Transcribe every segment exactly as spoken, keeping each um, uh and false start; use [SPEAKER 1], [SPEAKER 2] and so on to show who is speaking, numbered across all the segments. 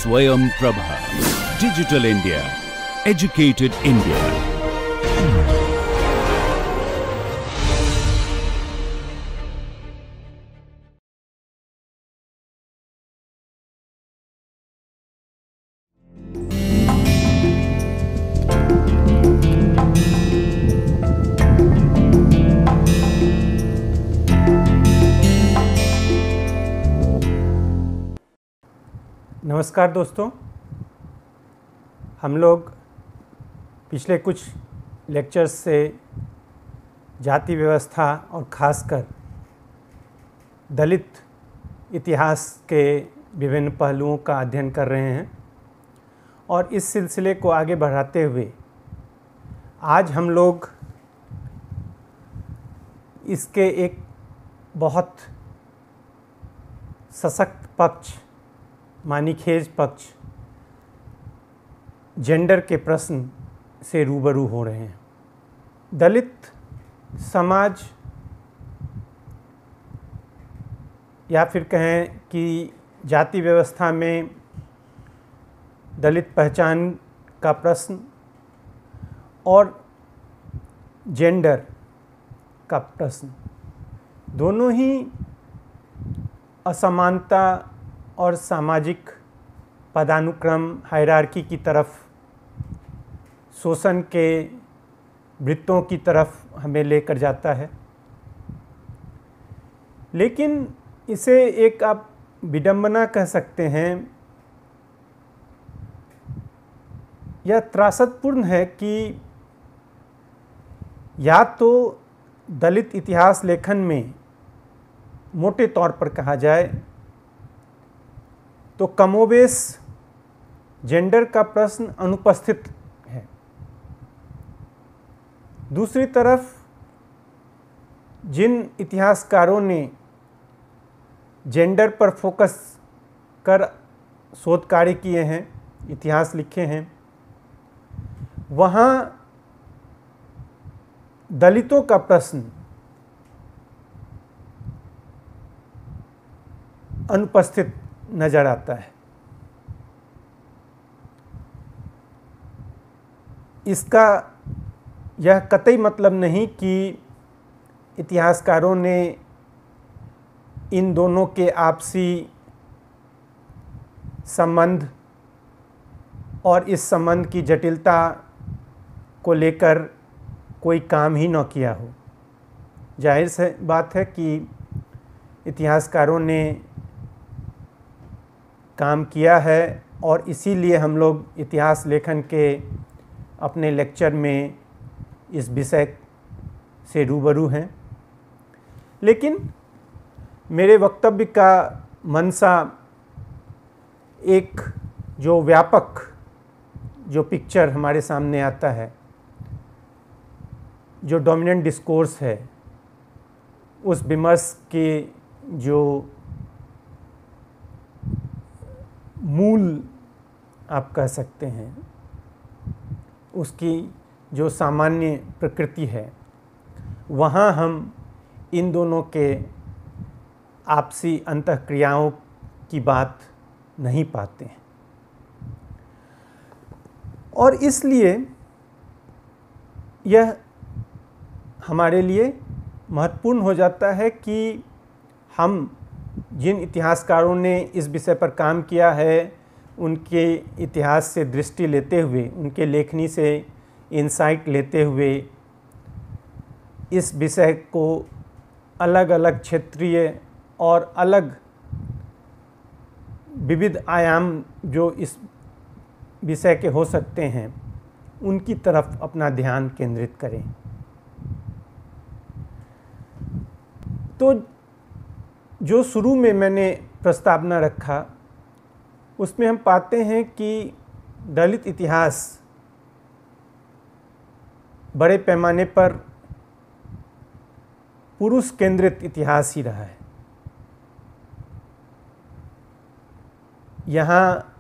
[SPEAKER 1] Swayam Prabha. Digital India. Educated India.
[SPEAKER 2] नमस्कार दोस्तों, हम लोग पिछले कुछ लेक्चर्स से जाति व्यवस्था और ख़ासकर दलित इतिहास के विभिन्न पहलुओं का अध्ययन कर रहे हैं और इस सिलसिले को आगे बढ़ाते हुए आज हम लोग इसके एक बहुत सशक्त पक्ष मानीखेज पक्ष जेंडर के प्रश्न से रूबरू हो रहे हैं। दलित समाज या फिर कहें कि जाति व्यवस्था में दलित पहचान का प्रश्न और जेंडर का प्रश्न दोनों ही असमानता और सामाजिक पदानुक्रम हायरार्की की तरफ, शोषण के वृत्तों की तरफ हमें लेकर जाता है। लेकिन इसे एक आप विडंबना कह सकते हैं। यह त्रासदपूर्ण है कि या तो दलित इतिहास लेखन में मोटे तौर पर कहा जाए तो कमोबेश जेंडर का प्रश्न अनुपस्थित है। दूसरी तरफ जिन इतिहासकारों ने जेंडर पर फोकस कर शोध कार्य किए हैं, इतिहास लिखे हैं, वहाँ दलितों का प्रश्न अनुपस्थित नजर आता है। इसका यह कतई मतलब नहीं कि इतिहासकारों ने इन दोनों के आपसी संबंध और इस संबंध की जटिलता को लेकर कोई काम ही न किया हो। जाहिर सी बात है कि इतिहासकारों ने काम किया है और इसीलिए हम लोग इतिहास लेखन के अपने लेक्चर में इस विषय से रूबरू हैं। लेकिन मेरे वक्तव्य का मंशा एक जो व्यापक जो पिक्चर हमारे सामने आता है, जो डोमिनेंट डिस्कोर्स है, उस विमर्श के जो मूल आप कह सकते हैं, उसकी जो सामान्य प्रकृति है, वहाँ हम इन दोनों के आपसी अंतःक्रियाओं की बात नहीं पाते हैं। और इसलिए यह हमारे लिए महत्वपूर्ण हो जाता है कि हम जिन इतिहासकारों ने इस विषय पर काम किया है, उनके इतिहास से दृष्टि लेते हुए, उनके लेखनी से इंसाइट लेते हुए इस विषय को अलग अलग क्षेत्रीय और अलग विविध आयाम जो इस विषय के हो सकते हैं, उनकी तरफ अपना ध्यान केंद्रित करें। तो जो शुरू में मैंने प्रस्तावना रखा, उसमें हम पाते हैं कि दलित इतिहास बड़े पैमाने पर पुरुष केंद्रित इतिहास ही रहा है। यहाँ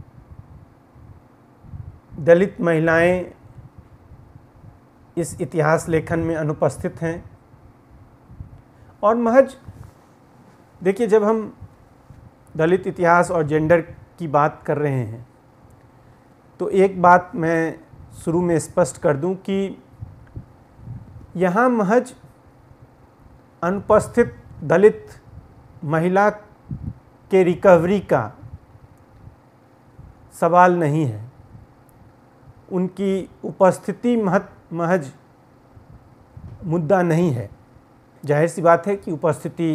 [SPEAKER 2] दलित महिलाएं इस इतिहास लेखन में अनुपस्थित हैं और महज देखिए, जब हम दलित इतिहास और जेंडर की बात कर रहे हैं तो एक बात मैं शुरू में स्पष्ट कर दूं कि यहाँ महज अनुपस्थित दलित महिला के रिकवरी का सवाल नहीं है। उनकी उपस्थिति महत महज मुद्दा नहीं है। जाहिर सी बात है कि उपस्थिति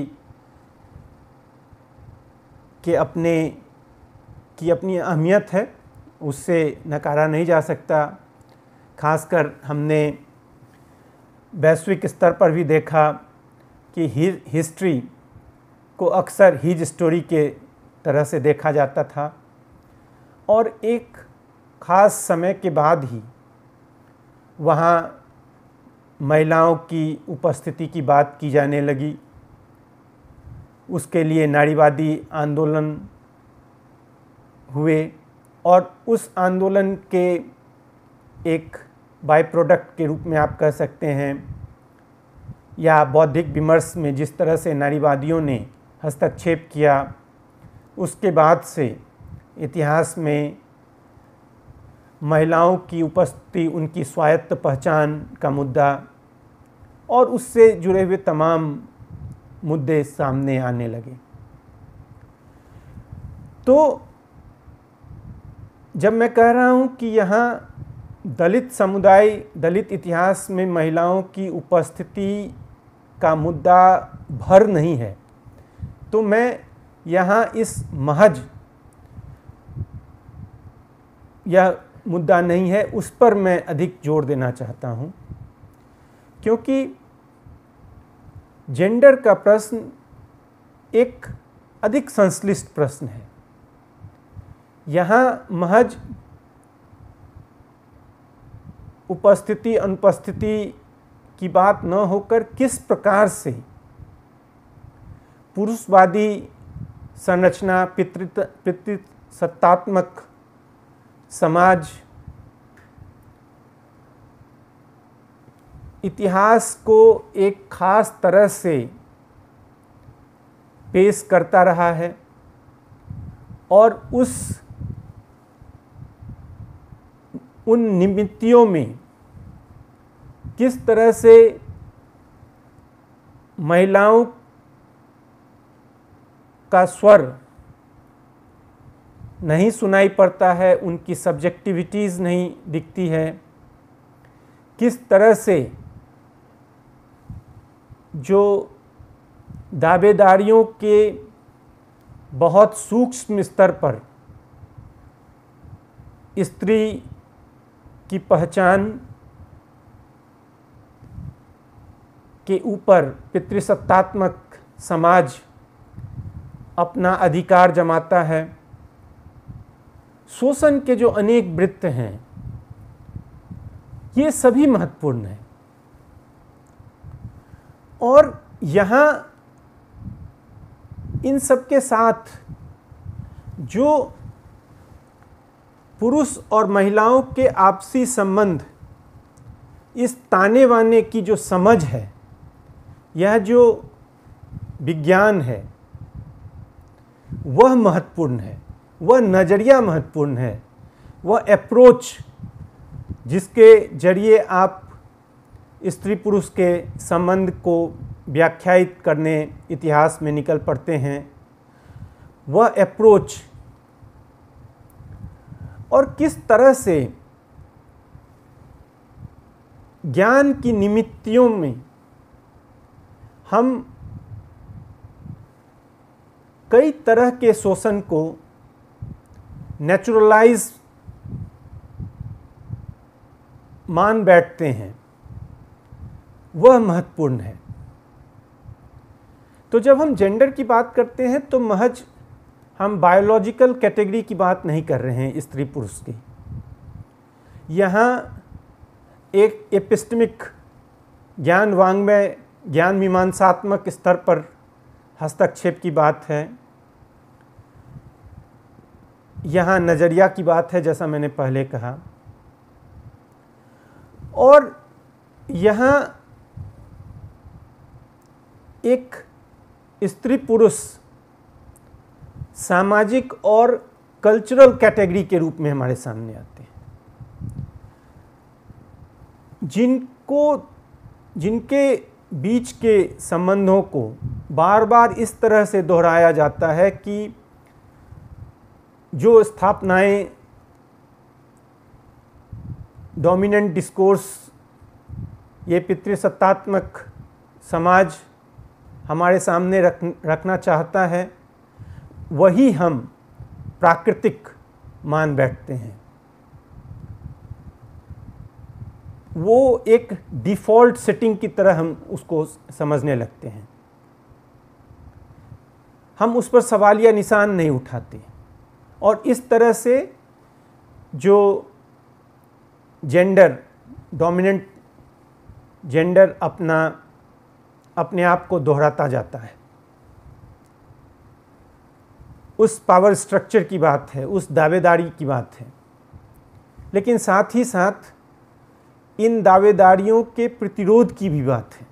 [SPEAKER 2] के अपने की अपनी अहमियत है, उससे नकारा नहीं जा सकता। खासकर हमने वैश्विक स्तर पर भी देखा कि ही हिस्ट्री को अक्सर हीज स्टोरी के तरह से देखा जाता था और एक ख़ास समय के बाद ही वहाँ महिलाओं की उपस्थिति की बात की जाने लगी। उसके लिए नारीवादी आंदोलन हुए और उस आंदोलन के एक बाय प्रोडक्ट के रूप में आप कह सकते हैं या बौद्धिक विमर्श में जिस तरह से नारीवादियों ने हस्तक्षेप किया, उसके बाद से इतिहास में महिलाओं की उपस्थिति, उनकी स्वायत्त पहचान का मुद्दा और उससे जुड़े हुए तमाम मुद्दे सामने आने लगे। तो जब मैं कह रहा हूँ कि यहाँ दलित समुदाय, दलित इतिहास में महिलाओं की उपस्थिति का मुद्दा भर नहीं है, तो मैं यहाँ इस महज यह मुद्दा नहीं है उस पर मैं अधिक जोर देना चाहता हूँ, क्योंकि जेंडर का प्रश्न एक अधिक संश्लिष्ट प्रश्न है। यहाँ महज उपस्थिति अनुपस्थिति की बात न होकर किस प्रकार से पुरुषवादी संरचना, पितृ पितृसत्तात्मक समाज इतिहास को एक खास तरह से पेश करता रहा है और उस उन निमित्तियों में किस तरह से महिलाओं का स्वर नहीं सुनाई पड़ता है, उनकी सब्जेक्टिविटीज़ नहीं दिखती है, किस तरह से जो दावेदारियों के बहुत सूक्ष्म स्तर पर स्त्री की पहचान के ऊपर पितृसत्तात्मक समाज अपना अधिकार जमाता है, शोषण के जो अनेक वृत्त हैं, ये सभी महत्वपूर्ण हैं। और यहाँ इन सब के साथ जो पुरुष और महिलाओं के आपसी संबंध, इस ताने बाने की जो समझ है, यह जो विज्ञान है वह महत्वपूर्ण है, वह नज़रिया महत्वपूर्ण है, वह अप्रोच जिसके जरिए आप स्त्री पुरुष के संबंध को व्याख्यायित करने इतिहास में निकल पड़ते हैं, वह अप्रोच और किस तरह से ज्ञान की निमित्तियों में हम कई तरह के शोषण को नेचुरलाइज मान बैठते हैं, वह महत्वपूर्ण है। तो जब हम जेंडर की बात करते हैं तो महज हम बायोलॉजिकल कैटेगरी की बात नहीं कर रहे हैं स्त्री पुरुष की। यहाँ एक एपिस्टेमिक ज्ञान वांग्मय, ज्ञान मीमांसात्मक स्तर पर हस्तक्षेप की बात है, यहाँ नज़रिया की बात है, जैसा मैंने पहले कहा। और यहाँ एक स्त्री पुरुष सामाजिक और कल्चरल कैटेगरी के रूप में हमारे सामने आते हैं, जिनको जिनके बीच के संबंधों को बार बार इस तरह से दोहराया जाता है कि जो स्थापनाएं डोमिनेंट डिस्कोर्स, ये पितृसत्तात्मक समाज हमारे सामने रख रखना चाहता है, वही हम प्राकृतिक मान बैठते हैं। वो एक डिफ़ॉल्ट सेटिंग की तरह हम उसको समझने लगते हैं। हम उस पर सवालिया निशान नहीं उठाते और इस तरह से जो जेंडर, डोमिनेंट जेंडर अपना अपने आप को दोहराता जाता है। उस पावर स्ट्रक्चर की बात है, उस दावेदारी की बात है, लेकिन साथ ही साथ इन दावेदारियों के प्रतिरोध की भी बात है।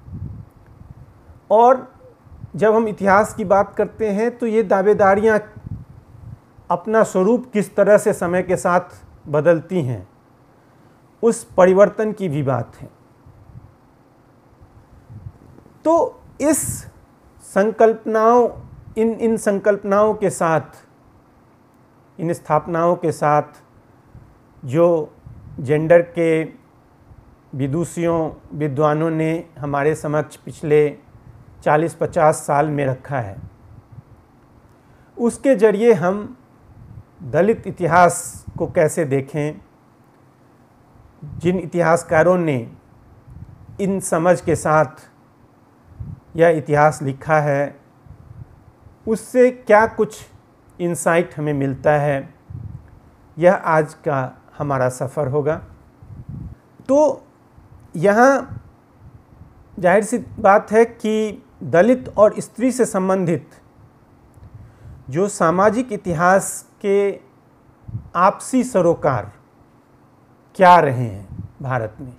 [SPEAKER 2] और जब हम इतिहास की बात करते हैं तो ये दावेदारियाँ अपना स्वरूप किस तरह से समय के साथ बदलती हैं, उस परिवर्तन की भी बात है। तो इस संकल्पनाओं इन इन संकल्पनाओं के साथ, इन स्थापनाओं के साथ जो जेंडर के विदुषियों, विद्वानों ने हमारे समक्ष पिछले चालीस पचास साल में रखा है, उसके जरिए हम दलित इतिहास को कैसे देखें। जिन इतिहासकारों ने इन समझ के साथ यह इतिहास लिखा है, उससे क्या कुछ इंसाइट हमें मिलता है, यह आज का हमारा सफ़र होगा। तो यहाँ जाहिर सी बात है कि दलित और स्त्री से संबंधित जो सामाजिक इतिहास के आपसी सरोकार क्या रहे हैं भारत में,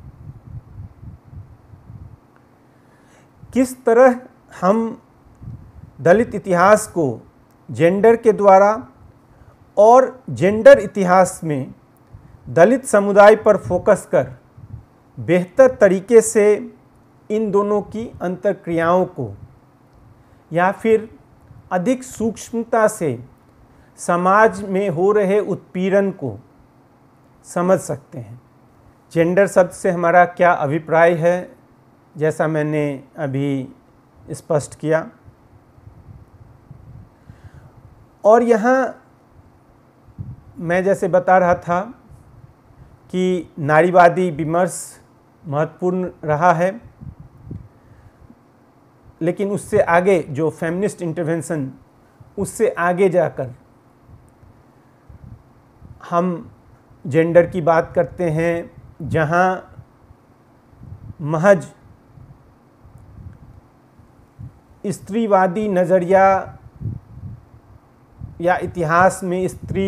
[SPEAKER 2] किस तरह हम दलित इतिहास को जेंडर के द्वारा और जेंडर इतिहास में दलित समुदाय पर फोकस कर बेहतर तरीके से इन दोनों की अंतर्क्रियाओं को या फिर अधिक सूक्ष्मता से समाज में हो रहे उत्पीड़न को समझ सकते हैं। जेंडर शब्द से हमारा क्या अभिप्राय है, जैसा मैंने अभी स्पष्ट किया। और यहाँ मैं जैसे बता रहा था कि नारीवादी विमर्श महत्वपूर्ण रहा है, लेकिन उससे आगे जो फेमिनिस्ट इंटरवेंशन, उससे आगे जाकर हम जेंडर की बात करते हैं जहाँ महज स्त्रीवादी नज़रिया या इतिहास में स्त्री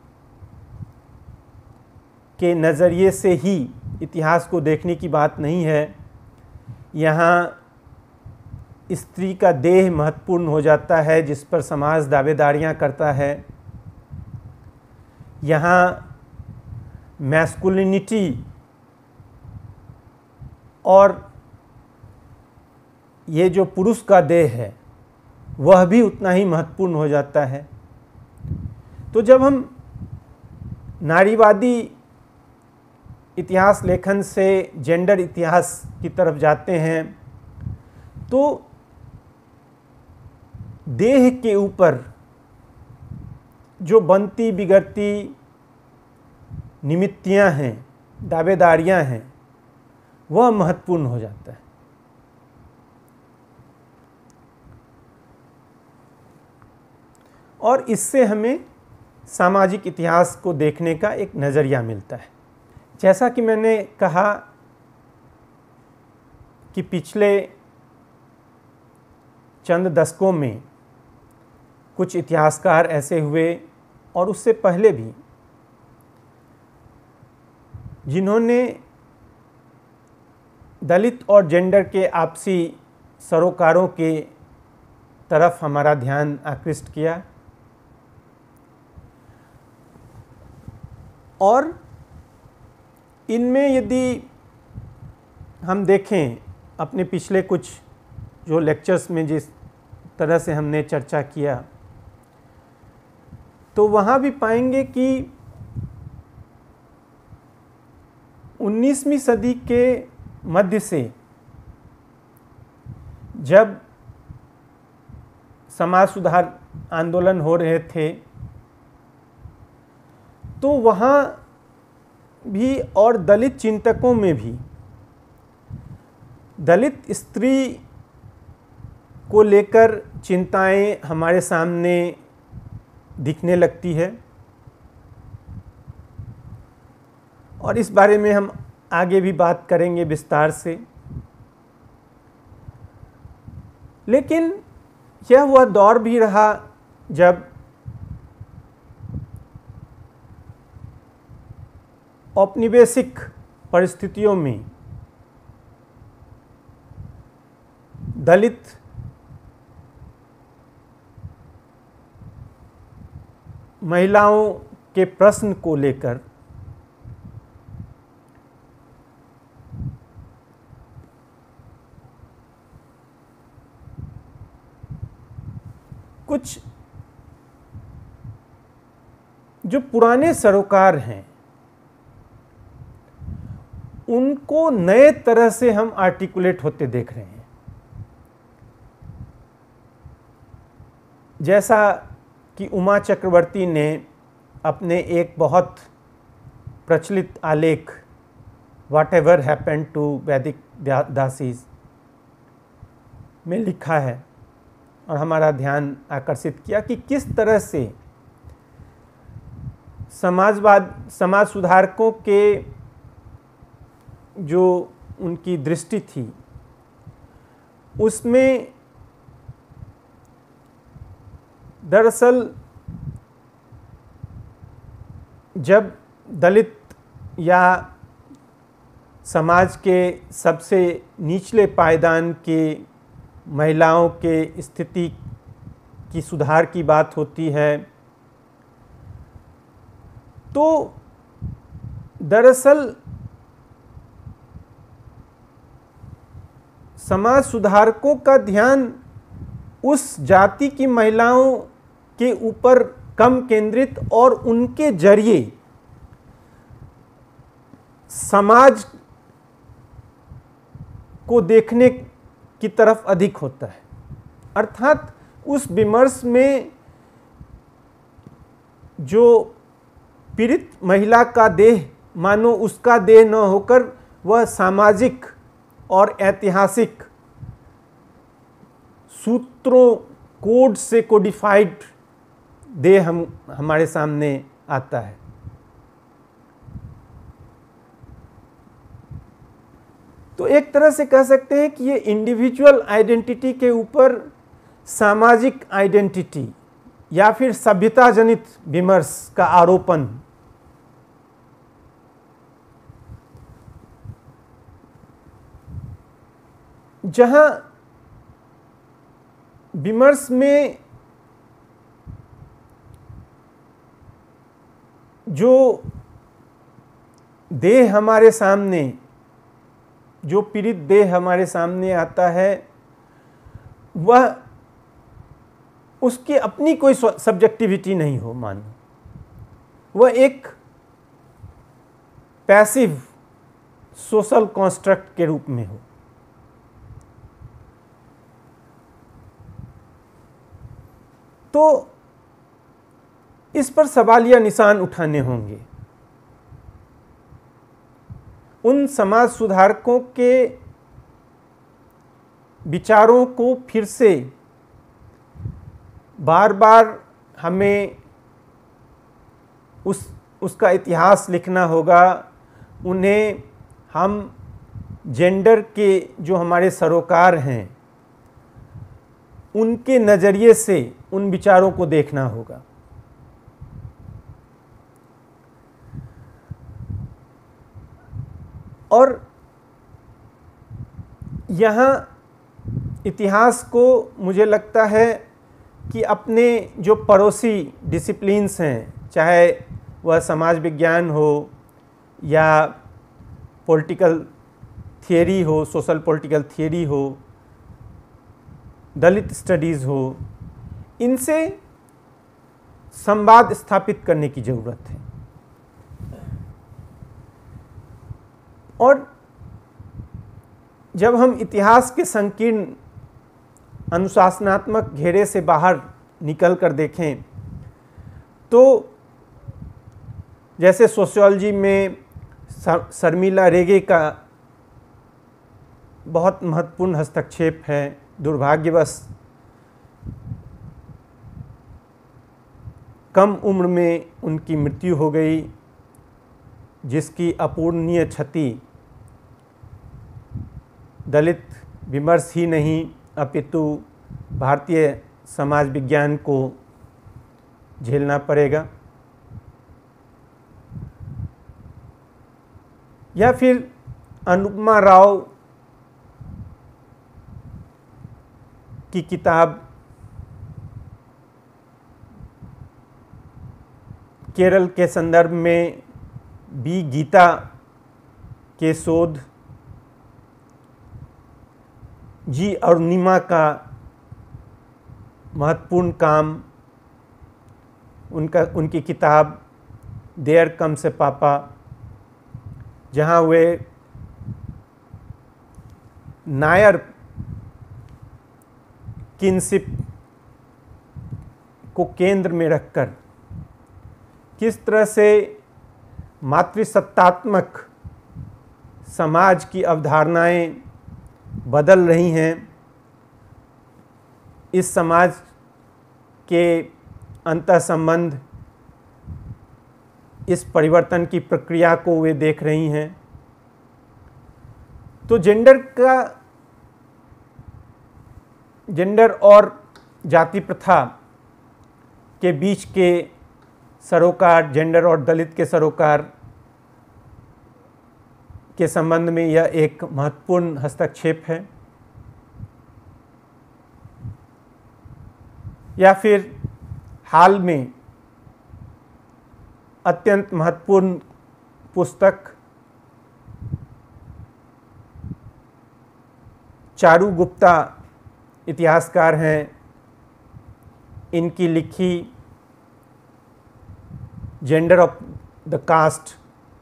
[SPEAKER 2] के नज़रिए से ही इतिहास को देखने की बात नहीं है। यहाँ स्त्री का देह महत्वपूर्ण हो जाता है जिस पर समाज दावेदारियाँ करता है। यहाँ मैस्कुलिनिटी और ये जो पुरुष का देह है वह भी उतना ही महत्वपूर्ण हो जाता है। तो जब हम नारीवादी इतिहास लेखन से जेंडर इतिहास की तरफ जाते हैं तो देह के ऊपर जो बनती बिगड़ती निमित्तियां हैं, दावेदारियां हैं, वह महत्वपूर्ण हो जाता है। और इससे हमें सामाजिक इतिहास को देखने का एक नज़रिया मिलता है। जैसा कि मैंने कहा कि पिछले चंद दशकों में कुछ इतिहासकार ऐसे हुए और उससे पहले भी जिन्होंने दलित और जेंडर के आपसी सरोकारों के तरफ हमारा ध्यान आकृष्ट किया। और इनमें यदि हम देखें अपने पिछले कुछ जो लेक्चर्स में जिस तरह से हमने चर्चा किया, तो वहाँ भी पाएंगे कि उन्नीसवीं सदी के मध्य से जब समाज सुधार आंदोलन हो रहे थे, तो वहाँ भी और दलित चिंतकों में भी दलित स्त्री को लेकर चिंताएं हमारे सामने दिखने लगती है, और इस बारे में हम आगे भी बात करेंगे विस्तार से। लेकिन यह वह दौर भी रहा जब औपनिवेशिक परिस्थितियों में दलित महिलाओं के प्रश्न को लेकर कुछ जो पुराने सरोकार हैं उनको नए तरह से हम आर्टिकुलेट होते देख रहे हैं। जैसा कि उमा चक्रवर्ती ने अपने एक बहुत प्रचलित आलेख व्हाट एवर हैपेंड टू वैदिक दासीज में लिखा है और हमारा ध्यान आकर्षित किया कि किस तरह से समाजवाद समाज सुधारकों के जो उनकी दृष्टि थी उसमें दरअसल जब दलित या समाज के सबसे निचले पायदान के महिलाओं के स्थिति की सुधार की बात होती है, तो दरअसल समाज सुधारकों का ध्यान उस जाति की महिलाओं के ऊपर कम केंद्रित और उनके जरिए समाज को देखने की तरफ अधिक होता है। अर्थात उस विमर्श में जो पीड़ित महिला का देह मानो उसका देह न होकर वह सामाजिक और ऐतिहासिक सूत्रों कोड से कोडिफाइड देह हम हमारे सामने आता है। तो एक तरह से कह सकते हैं कि ये इंडिविजुअल आइडेंटिटी के ऊपर सामाजिक आइडेंटिटी या फिर सभ्यता जनित विमर्श का आरोपण जहां विमर्श में जो देह हमारे सामने जो पीड़ित देह हमारे सामने आता है वह उसकी अपनी कोई सब्जेक्टिविटी नहीं हो, मानो वह एक पैसिव सोशल कॉन्स्ट्रक्ट के रूप में हो। तो इस पर सवालिया निशान उठाने होंगे। उन समाज सुधारकों के विचारों को फिर से बार बार हमें उस उसका इतिहास लिखना होगा। उन्हें हम जेंडर के जो हमारे सरोकार हैं उनके नज़रिए से उन विचारों को देखना होगा। और यहाँ इतिहास को मुझे लगता है कि अपने जो पड़ोसी डिसिप्लिन्स हैं, चाहे वह समाज विज्ञान हो या पॉलिटिकल थियरी हो, सोशल पॉलिटिकल थियरी हो, दलित स्टडीज़ हो, इनसे संवाद स्थापित करने की ज़रूरत है। और जब हम इतिहास के संकीर्ण अनुशासनात्मक घेरे से बाहर निकल कर देखें तो जैसे सोशियोलॉजी में शर्मिला रेगे का बहुत महत्वपूर्ण हस्तक्षेप है। दुर्भाग्यवश कम उम्र में उनकी मृत्यु हो गई, जिसकी अपूरणीय क्षति दलित विमर्श ही नहीं अपितु भारतीय समाज विज्ञान को झेलना पड़ेगा। या फिर अनुपमा राव की किताब केरल के संदर्भ में बी गीता के शोध, जी अरुणिमा का महत्वपूर्ण काम, उनका उनकी किताब देयर कम्स ए पापा, जहाँ वे नायर किनशिप को केंद्र में रखकर किस तरह से मातृसत्तात्मक समाज की अवधारणाएं बदल रही हैं, इस समाज के अंतःसंबंध, इस परिवर्तन की प्रक्रिया को वे देख रही हैं। तो जेंडर का जेंडर और जाति प्रथा के बीच के सरोकार, जेंडर और दलित के सरोकार के संबंध में यह एक महत्वपूर्ण हस्तक्षेप है। या फिर हाल में अत्यंत महत्वपूर्ण पुस्तक चारू गुप्ता इतिहासकार हैं, इनकी लिखी जेंडर ऑफ द कास्ट,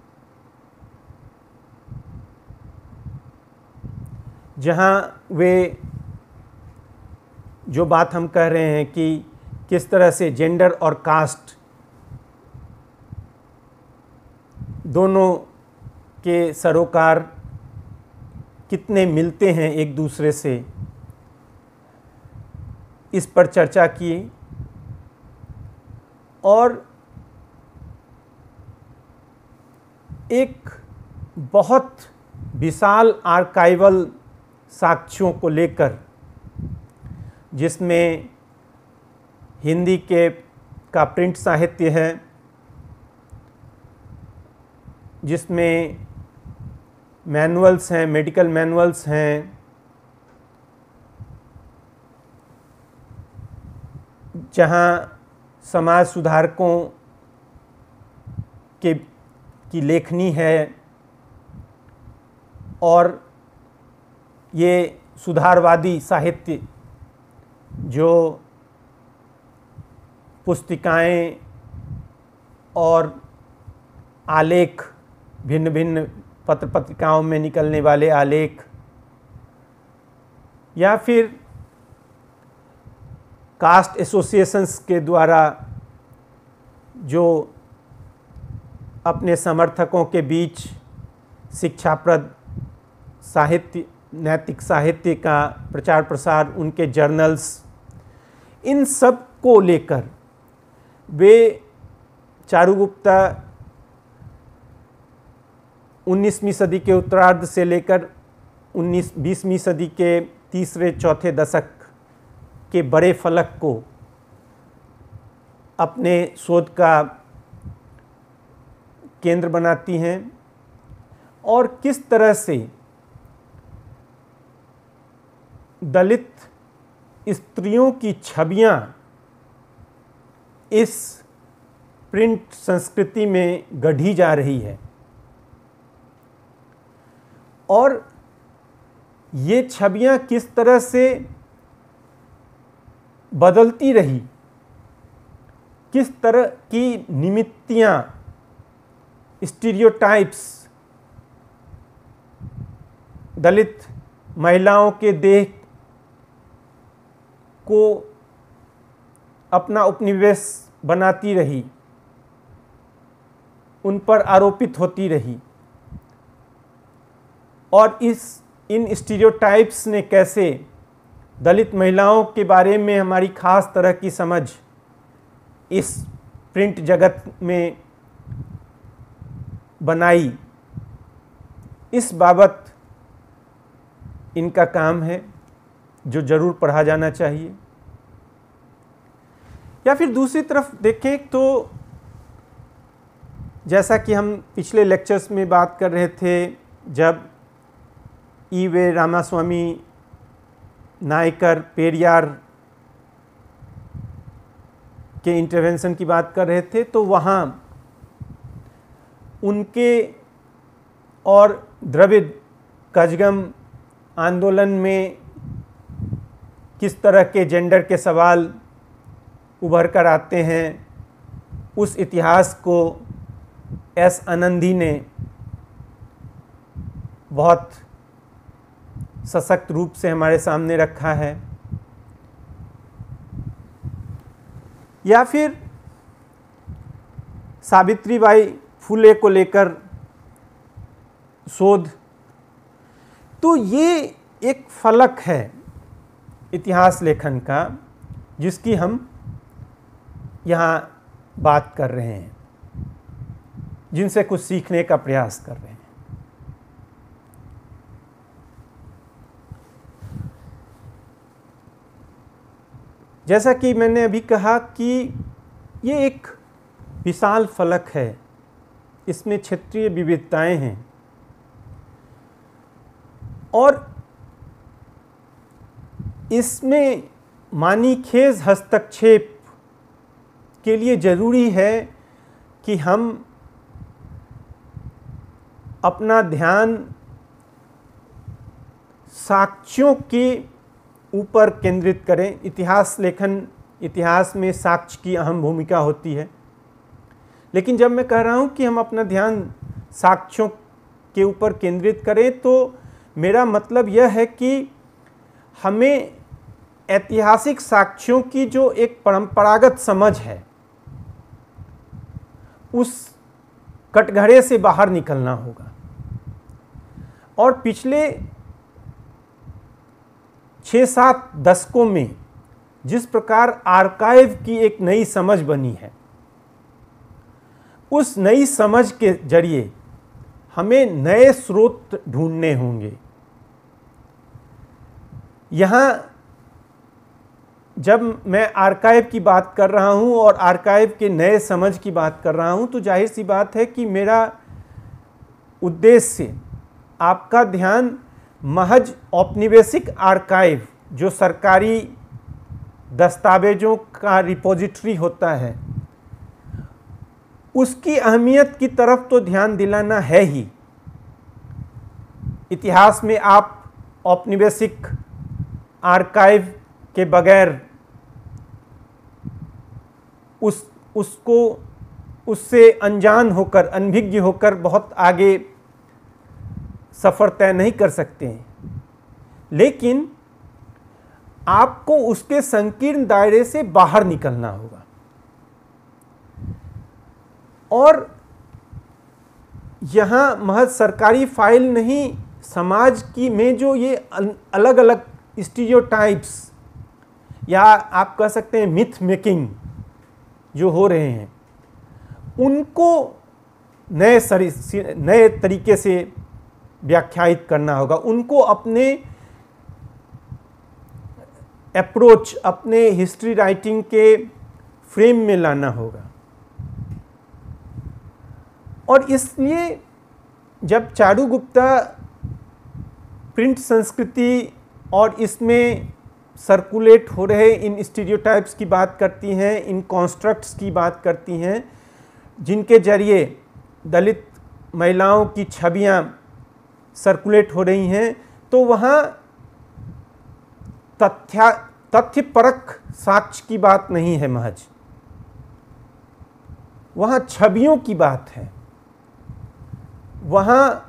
[SPEAKER 2] जहाँ वे जो बात हम कह रहे हैं कि किस तरह से जेंडर और कास्ट दोनों के सरोकार कितने मिलते हैं एक दूसरे से, इस पर चर्चा की। और एक बहुत विशाल आर्काइवल साक्ष्यों को लेकर, जिसमें हिंदी के का प्रिंट साहित्य है, जिसमें मैनुअल्स हैं, मेडिकल मैनुअल्स हैं, जहाँ समाज सुधारकों के की लेखनी है, और ये सुधारवादी साहित्य जो पुस्तिकाएं और आलेख, भिन्न भिन्न पत्र पत्रिकाओं में निकलने वाले आलेख, या फिर कास्ट एसोसिएशंस के द्वारा जो अपने समर्थकों के बीच शिक्षाप्रद साहित्य, नैतिक साहित्य का प्रचार प्रसार, उनके जर्नल्स, इन सब को लेकर वे चारू गुप्ता उन्नीसवीं सदी के उत्तरार्ध से लेकर उन्नीस बीसवीं सदी के तीसरे चौथे दशक के बड़े फलक को अपने शोध का केंद्र बनाती हैं, और किस तरह से दलित स्त्रियों की छवियां इस प्रिंट संस्कृति में गढ़ी जा रही है और ये छवियां किस तरह से बदलती रही, किस तरह की निमित्तियां, स्टीरियोटाइप्स दलित महिलाओं के देह को अपना उपनिवेश बनाती रही, उन पर आरोपित होती रही और इस इन स्टीरियोटाइप्स ने कैसे दलित महिलाओं के बारे में हमारी खास तरह की समझ इस प्रिंट जगत में बनाई, इस बाबत इनका काम है जो ज़रूर पढ़ा जाना चाहिए। या फिर दूसरी तरफ देखें तो जैसा कि हम पिछले लेक्चर्स में बात कर रहे थे, जब ई वे रामास्वामी नायकर पेरियार के इंटरवेंशन की बात कर रहे थे, तो वहाँ उनके और द्रविड़ कजगम आंदोलन में किस तरह के जेंडर के सवाल उभर कर आते हैं, उस इतिहास को एस आनंदी ने बहुत सशक्त रूप से हमारे सामने रखा है। या फिर सावित्रीबाई फुले को लेकर शोध, तो ये एक फलक है इतिहास लेखन का जिसकी हम यहाँ बात कर रहे हैं, जिनसे कुछ सीखने का प्रयास कर रहे हैं। जैसा कि मैंने अभी कहा कि ये एक विशाल फलक है, इसमें क्षेत्रीय विविधताएं हैं और इसमें मानीखेज हस्तक्षेप के लिए ज़रूरी है कि हम अपना ध्यान साक्ष्यों के ऊपर केंद्रित करें। इतिहास लेखन, इतिहास में साक्ष्य की अहम भूमिका होती है, लेकिन जब मैं कह रहा हूँ कि हम अपना ध्यान साक्ष्यों के ऊपर केंद्रित करें, तो मेरा मतलब यह है कि हमें ऐतिहासिक साक्ष्यों की जो एक परंपरागत समझ है, उस कटघरे से बाहर निकलना होगा और पिछले छः सात दशकों में जिस प्रकार आर्काइव की एक नई समझ बनी है, उस नई समझ के जरिए हमें नए स्रोत ढूंढने होंगे। यहाँ जब मैं आर्काइव की बात कर रहा हूँ और आर्काइव के नए समझ की बात कर रहा हूँ, तो जाहिर सी बात है कि मेरा उद्देश्य आपका ध्यान महज औपनिवेशिक आर्काइव, जो सरकारी दस्तावेजों का रिपोजिटरी होता है, उसकी अहमियत की तरफ तो ध्यान दिलाना है ही। इतिहास में आप औपनिवेशिक आर्काइव के बगैर उस उसको उससे अनजान होकर, अनभिज्ञ होकर बहुत आगे सफ़र तय नहीं कर सकते हैं, लेकिन आपको उसके संकीर्ण दायरे से बाहर निकलना होगा और यहाँ महज सरकारी फाइल नहीं, समाज की में जो ये अलग अलग स्टीरियोटाइप्स या आप कह सकते हैं मिथ मेकिंग जो हो रहे हैं, उनको नए सरी नए तरीके से व्याख्यायित करना होगा, उनको अपने अप्रोच, अपने हिस्ट्री राइटिंग के फ्रेम में लाना होगा। और इसलिए जब चारू गुप्ता प्रिंट संस्कृति और इसमें सर्कुलेट हो रहे इन स्टीरियोटाइप्स की बात करती हैं, इन कॉन्स्ट्रक्ट्स की बात करती हैं, जिनके जरिए दलित महिलाओं की छवियां सर्कुलेट हो रही हैं, तो वहाँ तथ्या तथ्यपरक साक्ष्य की बात नहीं है महज, वहाँ छवियों की बात है। वहाँ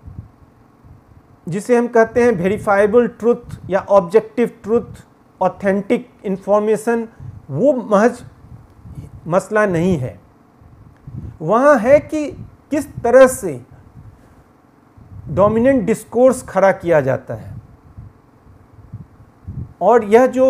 [SPEAKER 2] जिसे हम कहते हैं वेरीफाइबल ट्रुथ या ऑब्जेक्टिव ट्रुथ, ऑथेंटिक इंफॉर्मेशन, वो महज मसला नहीं है। वहाँ है कि किस तरह से डोमिनेंट डिस्कोर्स खड़ा किया जाता है, और यह जो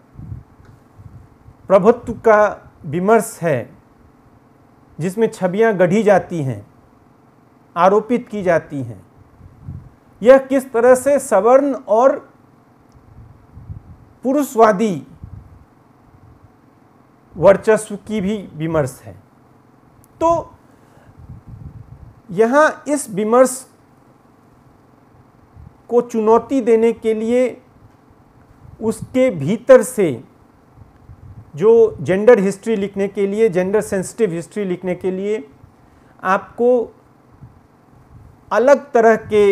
[SPEAKER 2] प्रभुत्व का विमर्श है जिसमें छवियां गढ़ी जाती हैं, आरोपित की जाती हैं, यह किस तरह से सवर्ण और पुरुषवादी वर्चस्व की भी विमर्श है। तो यहाँ इस विमर्श को चुनौती देने के लिए उसके भीतर से जो जेंडर हिस्ट्री लिखने के लिए, जेंडर सेंसिटिव हिस्ट्री लिखने के लिए आपको अलग तरह के,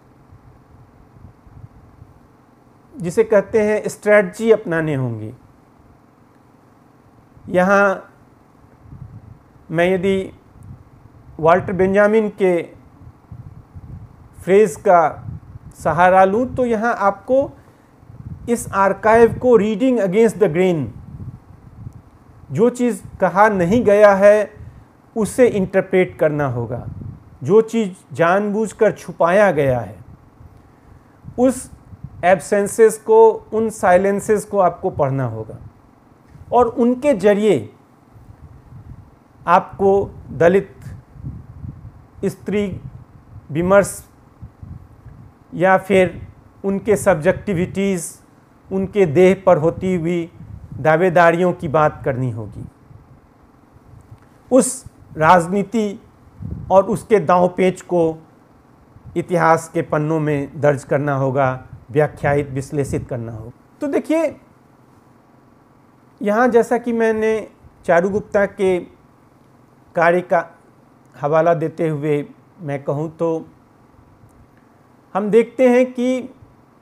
[SPEAKER 2] जिसे कहते हैं स्ट्रैटेजी, अपनाने होंगी। यहाँ मैं यदि वाल्टर बेंजामिन के फ्रेज का सहारा लूँ तो यहाँ आपको इस आर्काइव को रीडिंग अगेंस्ट द ग्रेन, जो चीज़ कहा नहीं गया है उसे इंटरप्रेट करना होगा, जो चीज़ जानबूझकर छुपाया गया है उस एब्सेंसेस को, उन साइलेंसेस को आपको पढ़ना होगा, और उनके जरिए आपको दलित स्त्री विमर्श या फिर उनके सब्जेक्टिविटीज़, उनके देह पर होती हुई दावेदारियों की बात करनी होगी। उस राजनीति और उसके दांव-पेच को इतिहास के पन्नों में दर्ज करना होगा, व्याख्यायित, विश्लेषित करना होगा। तो देखिए, यहाँ जैसा कि मैंने चारू गुप्ता के कार्य का हवाला देते हुए मैं कहूँ तो हम देखते हैं कि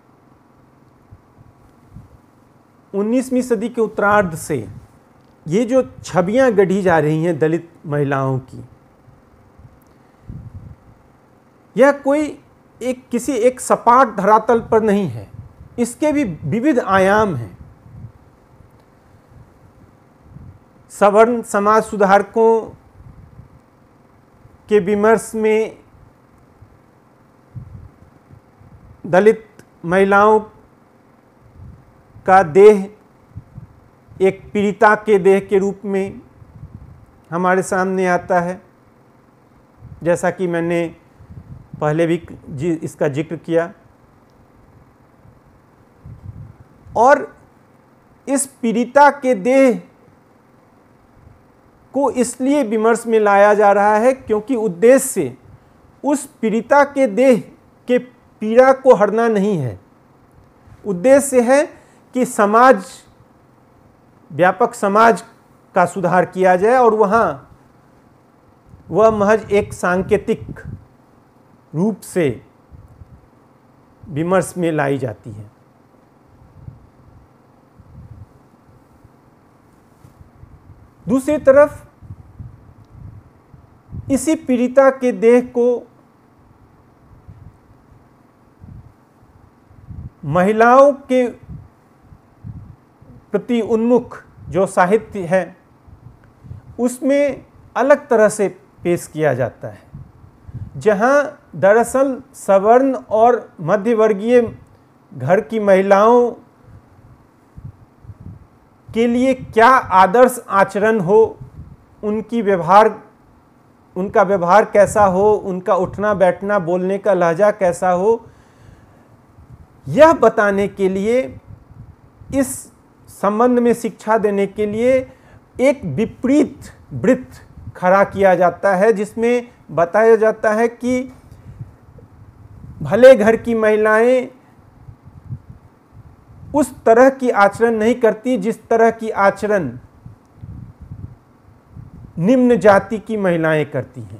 [SPEAKER 2] उन्नीसवीं सदी के उत्तरार्ध से ये जो छवियां गढ़ी जा रही हैं दलित महिलाओं की, यह कोई एक किसी एक सपाट धरातल पर नहीं है, इसके भी विविध आयाम हैं। सवर्ण समाज सुधारकों के विमर्श में दलित महिलाओं का देह एक पीड़िता के देह के रूप में हमारे सामने आता है, जैसा कि मैंने पहले भी जी इसका जिक्र किया। और इस पीड़िता के देह को इसलिए विमर्श में लाया जा रहा है क्योंकि उद्देश्य से उस पीड़िता के देह के पीड़ा को हरना नहीं है, उद्देश्य है कि समाज, व्यापक समाज का सुधार किया जाए, और वहाँ वह महज एक सांकेतिक रूप से विमर्श में लाई जाती है। दूसरी तरफ इसी पीड़िता के देह को महिलाओं के प्रति उन्मुख जो साहित्य है उसमें अलग तरह से पेश किया जाता है, जहाँ दरअसल सवर्ण और मध्यवर्गीय घर की महिलाओं के लिए क्या आदर्श आचरण हो, उनकी व्यवहार उनका व्यवहार कैसा हो, उनका उठना बैठना बोलने का लहजा कैसा हो, यह बताने के लिए, इस संबंध में शिक्षा देने के लिए एक विपरीत वृत्त खड़ा किया जाता है, जिसमें बताया जाता है कि भले घर की महिलाएं उस तरह की आचरण नहीं करती जिस तरह की आचरण निम्न जाति की महिलाएं करती हैं।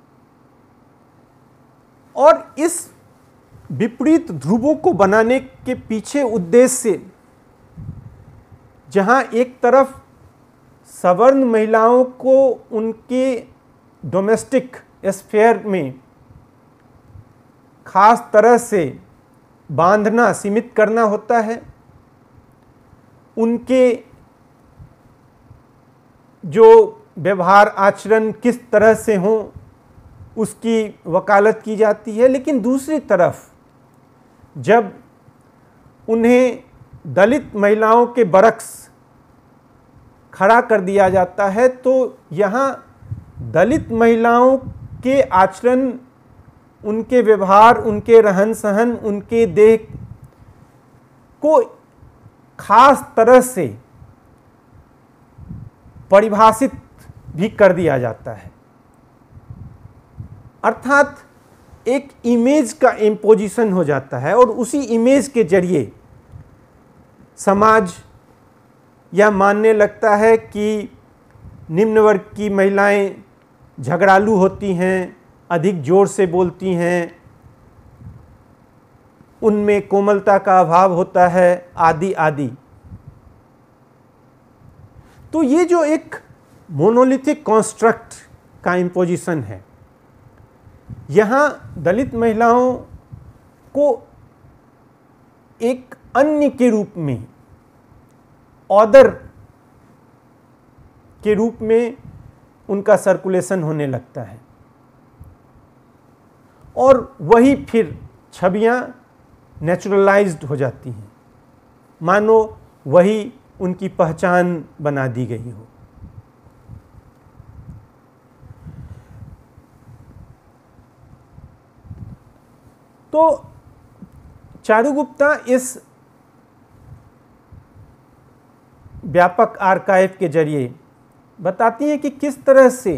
[SPEAKER 2] और इस विपरीत ध्रुवों को बनाने के पीछे उद्देश्य, जहां एक तरफ सवर्ण महिलाओं को उनके डोमेस्टिक स्फीयर में खास तरह से बांधना, सीमित करना होता है, उनके जो व्यवहार आचरण किस तरह से हों उसकी वकालत की जाती है। लेकिन दूसरी तरफ जब उन्हें दलित महिलाओं के बरक्स खड़ा कर दिया जाता है तो यहाँ दलित महिलाओं के आचरण, उनके व्यवहार, उनके रहन सहन, उनके देह को खास तरह से परिभाषित भी कर दिया जाता है। अर्थात एक इमेज का इम्पोजिशन हो जाता है और उसी इमेज के जरिए समाज यह मानने लगता है कि निम्न वर्ग की महिलाएं झगड़ालू होती हैं, अधिक जोर से बोलती हैं, उनमें कोमलता का अभाव होता है, आदि आदि। तो ये जो एक मोनोलिथिक कॉन्स्ट्रक्ट का इम्पोजिशन है, यहाँ दलित महिलाओं को एक अन्य के रूप में, ऑदर के रूप में उनका सर्कुलेशन होने लगता है और वही फिर छवियाँ नेचुरलाइज्ड हो जाती हैं, मानो वही उनकी पहचान बना दी गई हो। तो चारुगुप्ता इस व्यापक आर्काइव के जरिए बताती है कि किस तरह से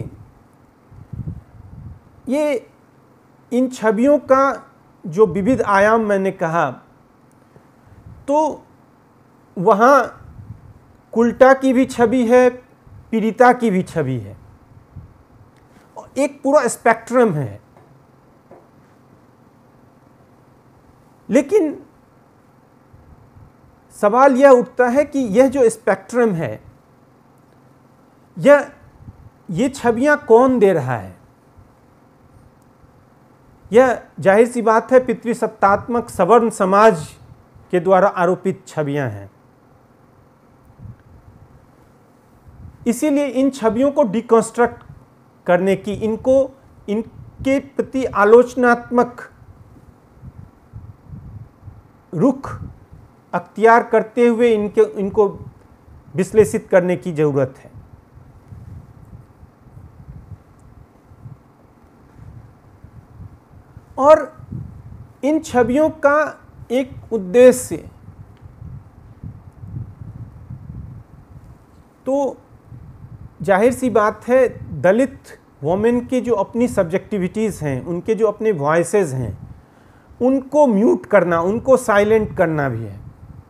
[SPEAKER 2] ये इन छवियों का जो विविध आयाम मैंने कहा, तो वहाँ कुल्टा की भी छवि है, पीड़िता की भी छवि है, एक पूरा स्पेक्ट्रम है। लेकिन सवाल यह उठता है कि यह जो स्पेक्ट्रम है, यह ये छवियां कौन दे रहा है? यह जाहिर सी बात है पितृसत्तात्मक सवर्ण समाज के द्वारा आरोपित छवियां हैं। इसीलिए इन छवियों को डिकंस्ट्रक्ट करने की, इनको इनके प्रति आलोचनात्मक रुख अख्तियार करते हुए इनके इनको विश्लेषित करने की जरूरत है। और इन छवियों का एक उद्देश्य तो जाहिर सी बात है, दलित वोमेन के जो अपनी सब्जेक्टिविटीज़ हैं, उनके जो अपने वॉइसेस हैं, उनको म्यूट करना, उनको साइलेंट करना भी है।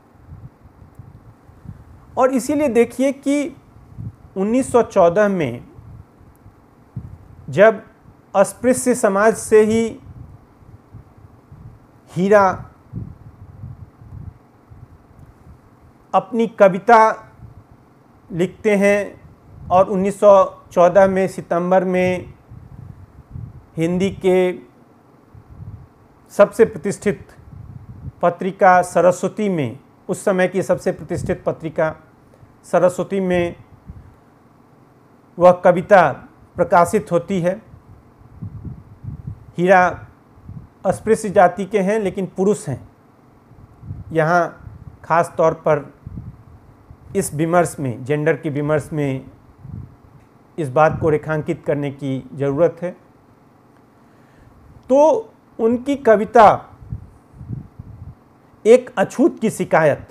[SPEAKER 2] और इसीलिए देखिए कि उन्नीस सौ चौदह में जब अस्पृश्य समाज से ही हीरा अपनी कविता लिखते हैं और उन्नीस सौ चौदह में सितंबर में हिंदी के सबसे प्रतिष्ठित पत्रिका सरस्वती में, उस समय की सबसे प्रतिष्ठित पत्रिका सरस्वती में वह कविता प्रकाशित होती है। हीरा अस्पृश्य जाति के हैं लेकिन पुरुष हैं। यहाँ खास तौर पर इस विमर्श में, जेंडर के विमर्श में इस बात को रेखांकित करने की ज़रूरत है। तो उनकी कविता एक अछूत की शिकायत,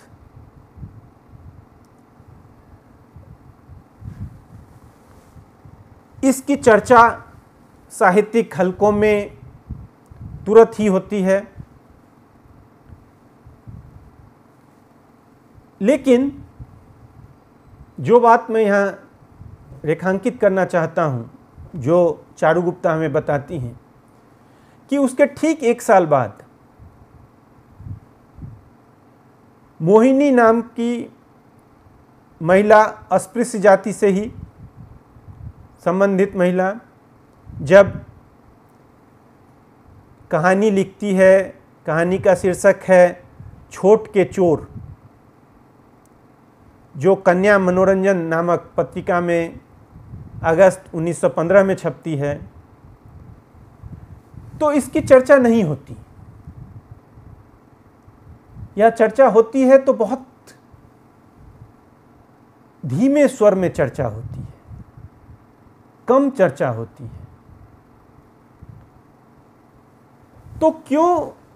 [SPEAKER 2] इसकी चर्चा साहित्यिक हलकों में तुरंत ही होती है। लेकिन जो बात मैं यहाँ रेखांकित करना चाहता हूँ जो चारू गुप्ता हमें बताती हैं कि उसके ठीक एक साल बाद मोहिनी नाम की महिला, अस्पृश्य जाति से ही संबंधित महिला, जब कहानी लिखती है, कहानी का शीर्षक है छोट के चोर, जो कन्या मनोरंजन नामक पत्रिका में अगस्त उन्नीस सौ पंद्रह में छपती है, तो इसकी चर्चा नहीं होती। यह चर्चा होती है तो बहुत धीमे स्वर में चर्चा होती है, कम चर्चा होती है। तो क्यों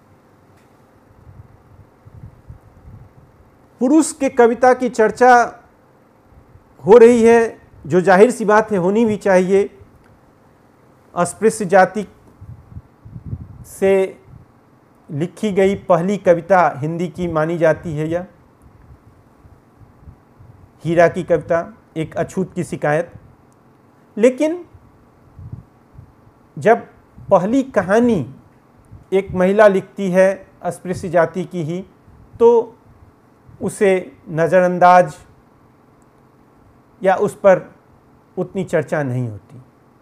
[SPEAKER 2] पुरुष के कविता की चर्चा हो रही है, जो जाहिर सी बात है होनी भी चाहिए। अस्पृश्य जाति से लिखी गई पहली कविता हिंदी की मानी जाती है यह, हीरा की कविता, एक अछूत की शिकायत। लेकिन जब पहली कहानी एक महिला लिखती है अस्पृश्य जाति की ही, तो उसे नज़रअंदाज या उस पर उतनी चर्चा नहीं होती।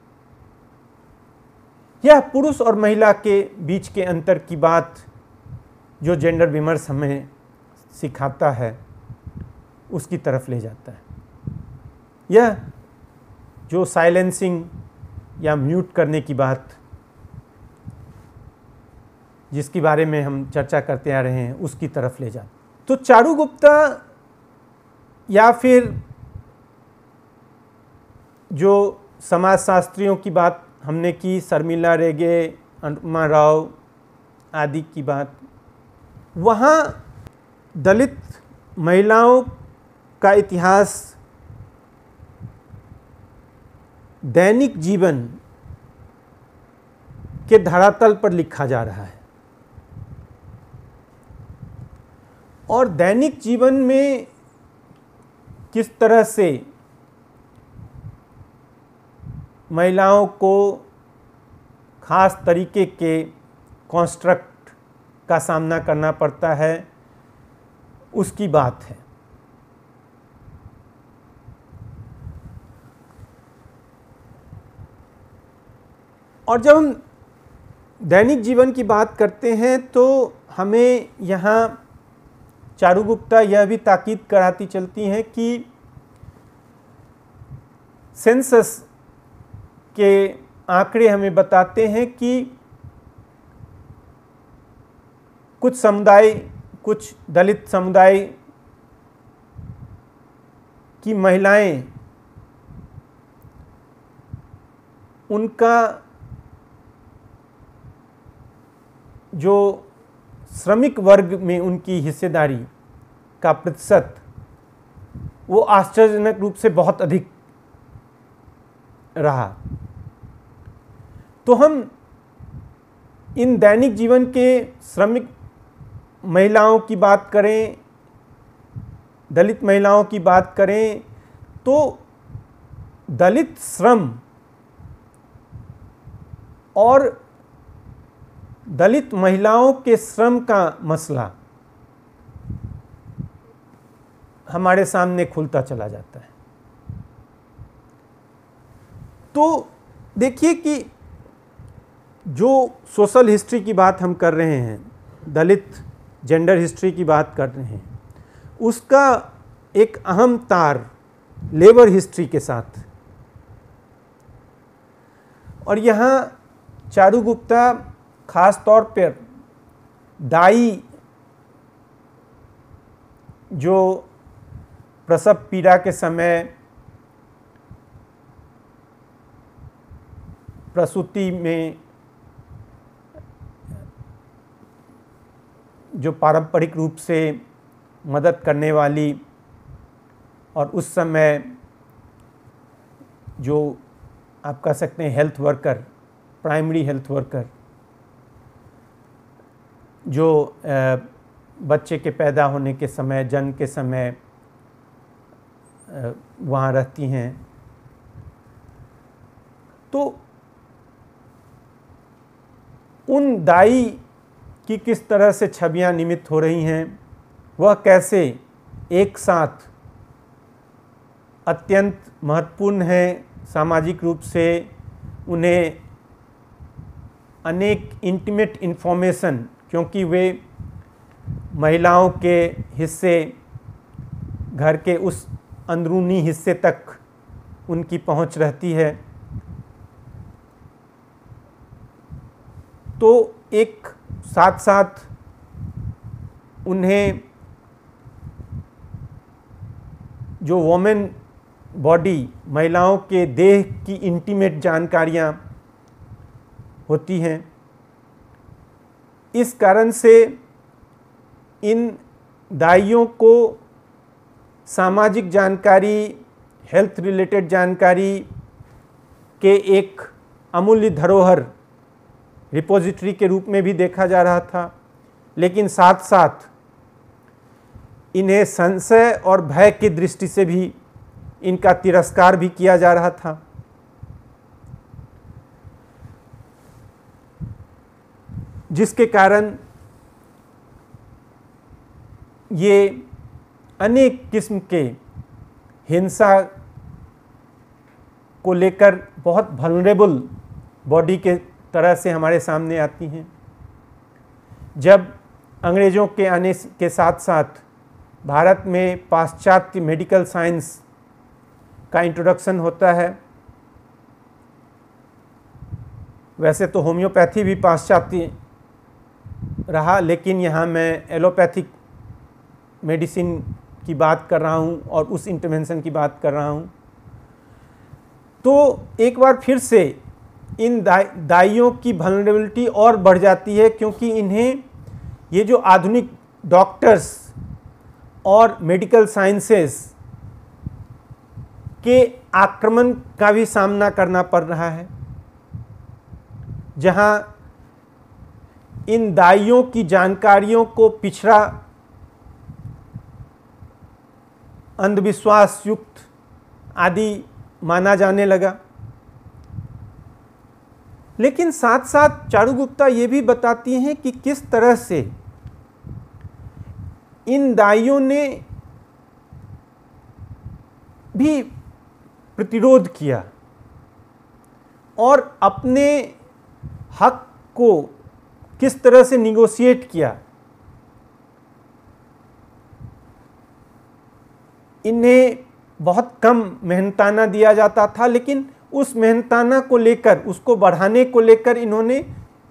[SPEAKER 2] यह पुरुष और महिला के बीच के अंतर की बात जो जेंडर विमर्श हमें सिखाता है, उसकी तरफ ले जाता है। यह जो साइलेंसिंग या म्यूट करने की बात जिसके बारे में हम चर्चा करते आ रहे हैं, उसकी तरफ ले जाता। तो चारू गुप्ता या फिर जो समाजशास्त्रियों की बात हमने की, शर्मिला रेगे, अनुपमा राव आदि की बात, वहाँ दलित महिलाओं का इतिहास दैनिक जीवन के धरातल पर लिखा जा रहा है। और दैनिक जीवन में किस तरह से महिलाओं को खास तरीके के कॉन्स्ट्रक्ट का सामना करना पड़ता है, उसकी बात है। और जब हम दैनिक जीवन की बात करते हैं तो हमें यहाँ चारू गुप्ता यह भी ताकीद कराती चलती हैं कि सेंसस के आंकड़े हमें बताते हैं कि कुछ समुदाय, कुछ दलित समुदाय की महिलाएं, उनका जो श्रमिक वर्ग में उनकी हिस्सेदारी का प्रतिशत, वो आश्चर्यजनक रूप से बहुत अधिक रहा। तो हम इन दैनिक जीवन के श्रमिक महिलाओं की बात करें, दलित महिलाओं की बात करें, तो दलित श्रम और दलित महिलाओं के श्रम का मसला हमारे सामने खुलता चला जाता है। तो देखिए कि जो सोशल हिस्ट्री की बात हम कर रहे हैं, दलित जेंडर हिस्ट्री की बात कर रहे हैं, उसका एक अहम तार लेबर हिस्ट्री के साथ। और यहाँ चारू गुप्ता खास तौर पर दाई जो प्रसव पीड़ा के समय प्रसूति में जो पारंपरिक रूप से मदद करने वाली और उस समय जो आप कह सकते हैं health worker, primary health worker, जो बच्चे के पैदा होने के समय, जन्म के समय वहाँ रहती हैं, तो उन दाई की किस तरह से छवियां निमित्त हो रही हैं, वह कैसे एक साथ अत्यंत महत्वपूर्ण है सामाजिक रूप से, उन्हें अनेक इंटीमेट इन्फॉर्मेशन, क्योंकि वे महिलाओं के हिस्से, घर के उस अंदरूनी हिस्से तक उनकी पहुंच रहती है, तो एक साथ साथ उन्हें जो वोमेन बॉडी, महिलाओं के देह की इंटीमेट जानकारियां होती हैं। इस कारण से इन दाइयों को सामाजिक जानकारी, हेल्थ रिलेटेड जानकारी के एक अमूल्य धरोहर, रिपोजिटरी के रूप में भी देखा जा रहा था, लेकिन साथ साथ इन्हें संशय और भय की दृष्टि से भी इनका तिरस्कार भी किया जा रहा था। जिसके कारण ये अनेक किस्म के हिंसा को लेकर बहुत वल्नरेबल बॉडी के तरह से हमारे सामने आती हैं। जब अंग्रेज़ों के आने के साथ साथ भारत में पाश्चात्य मेडिकल साइंस का इंट्रोडक्शन होता है, वैसे तो होम्योपैथी भी पाश्चात्य रहा, लेकिन यहाँ मैं एलोपैथिक मेडिसिन की बात कर रहा हूँ और उस इंटरवेंशन की बात कर रहा हूँ। तो एक बार फिर से इन दाई दाइयों की वल्नरेबिलिटी और बढ़ जाती है, क्योंकि इन्हें ये जो आधुनिक डॉक्टर्स और मेडिकल साइंसेस के आक्रमण का भी सामना करना पड़ रहा है, जहां इन दाइयों की जानकारियों को पिछड़ा, अंधविश्वास युक्त आदि माना जाने लगा। लेकिन साथ साथ चारू गुप्ता ये भी बताती हैं कि किस तरह से इन दाइयों ने भी प्रतिरोध किया और अपने हक को किस तरह से निगोशिएट किया। इन्हें बहुत कम मेहनताना दिया जाता था, लेकिन उस मेहनताना को लेकर, उसको बढ़ाने को लेकर इन्होंने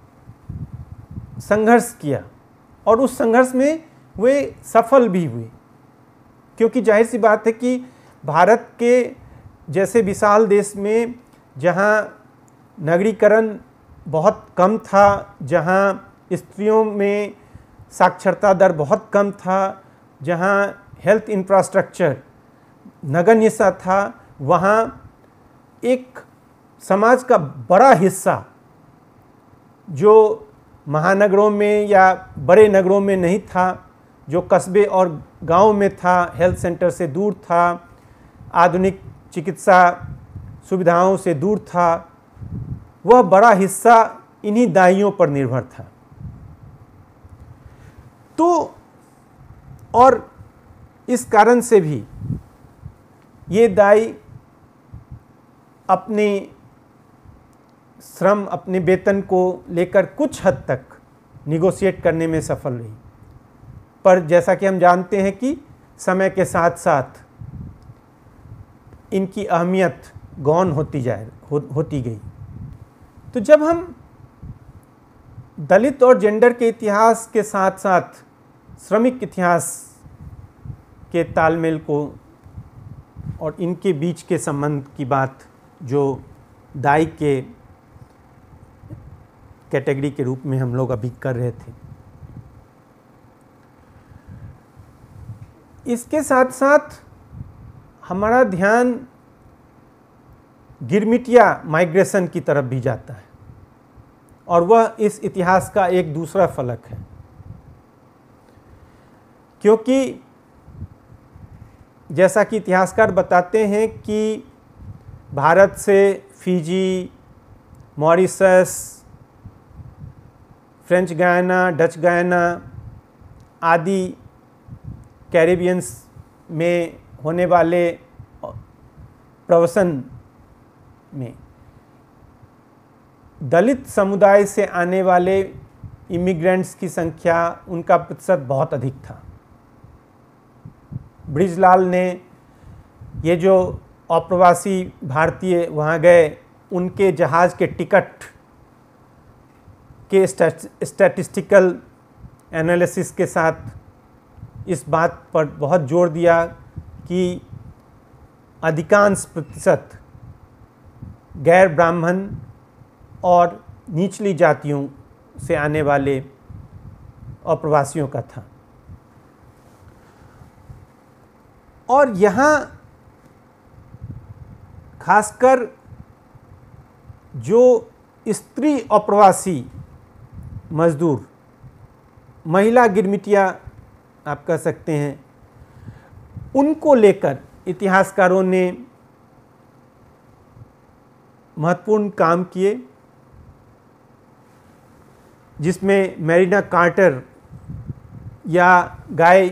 [SPEAKER 2] संघर्ष किया और उस संघर्ष में वे सफल भी हुए। क्योंकि जाहिर सी बात है कि भारत के जैसे विशाल देश में, जहाँ नगरीकरण बहुत कम था, जहाँ स्त्रियों में साक्षरता दर बहुत कम था, जहाँ हेल्थ इंफ्रास्ट्रक्चर नगण्य सा था, वहाँ एक समाज का बड़ा हिस्सा जो महानगरों में या बड़े नगरों में नहीं था, जो कस्बे और गांव में था, हेल्थ सेंटर से दूर था, आधुनिक चिकित्सा सुविधाओं से दूर था, वह बड़ा हिस्सा इन्हीं दाइयों पर निर्भर था। तो और इस कारण से भी ये दाई अपने श्रम, अपने वेतन को लेकर कुछ हद तक निगोशिएट करने में सफल रही, पर जैसा कि हम जानते हैं कि समय के साथ साथ इनकी अहमियत गौण होती जाए हो, होती गई। तो जब हम दलित और जेंडर के इतिहास के साथ साथ श्रमिक इतिहास के तालमेल को और इनके बीच के संबंध की बात जो दाई के कैटेगरी के रूप में हम लोग अभी कर रहे थे, इसके साथ साथ हमारा ध्यान गिरमिटिया माइग्रेशन की तरफ भी जाता है और वह इस इतिहास का एक दूसरा फलक है। क्योंकि जैसा कि इतिहासकार बताते हैं कि भारत से Fiji, Mauritius, French Guiana, Dutch Guiana आदि कैरिबियंस में होने वाले प्रवसन में दलित समुदाय से आने वाले इमिग्रेंट्स की संख्या, उनका प्रतिशत बहुत अधिक था। ब्रिजलाल ने ये जो अप्रवासी भारतीय वहाँ गए, उनके जहाज़ के टिकट के स्टैटिस्टिकल एनालिसिस के साथ इस बात पर बहुत जोर दिया कि अधिकांश प्रतिशत गैर ब्राह्मण और निचली जातियों से आने वाले अप्रवासियों का था। और यहाँ खासकर जो स्त्री अप्रवासी मजदूर, महिला गिरमिटिया आप कह सकते हैं, उनको लेकर इतिहासकारों ने महत्वपूर्ण काम किए, जिसमें मैरिना कार्टर या गाय